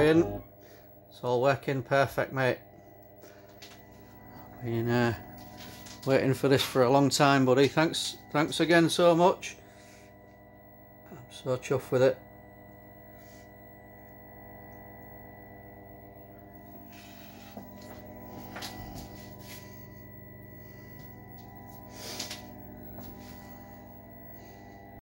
brilliant. It's all working perfect, mate. Been waiting for this for a long time, buddy. Thanks again so much. I'm so chuffed with it.